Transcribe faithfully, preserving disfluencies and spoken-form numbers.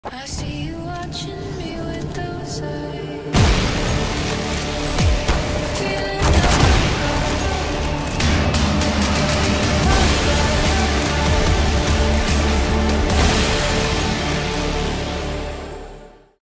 I see you watching me with those eyes.